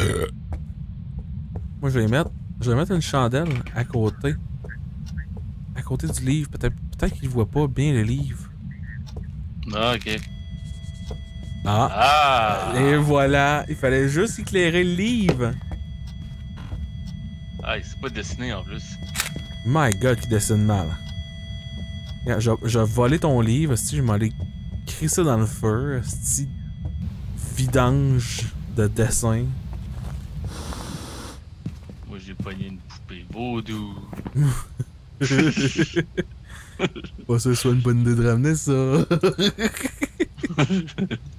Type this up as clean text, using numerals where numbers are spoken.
Moi, je vais mettre une chandelle à côté. À côté du livre. Peut-être qu'il voit pas bien le livre. Ah, ok. Ah. Ah! Et voilà. Il fallait juste éclairer le livre. Ah, il s'est pas dessiné en plus. My God, qui dessine mal. Regarde, je vais voler ton livre. Si je m'en allais crisser dans le feu. Si vidange de dessin. Moi, j'ai pogné une poupée vaudou. Pas sûr que ce soit une bonne idée de ramener ça.